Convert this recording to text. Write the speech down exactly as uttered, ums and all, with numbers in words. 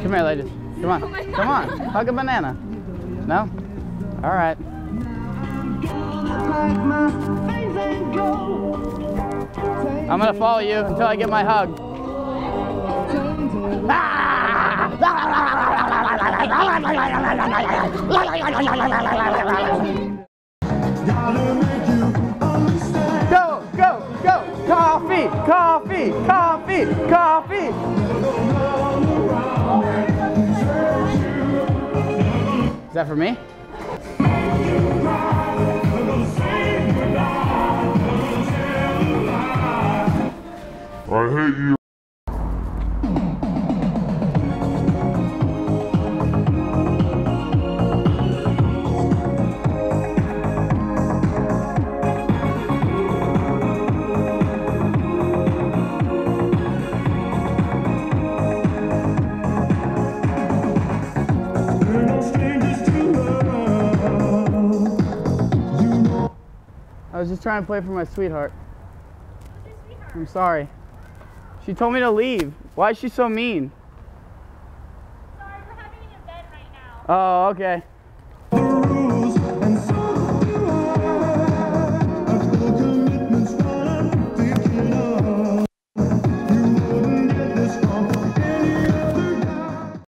Come here, ladies. Come on. Come on. Hug a banana. No? All right. I'm gonna follow you until I get my hug. Go, go, go! Coffee, coffee, coffee, coffee! Is that for me? I hate you. I was just trying to play for my sweetheart. I'm sorry. She told me to leave. Why is she so mean? Sorry, we're having an event right now. Oh, okay.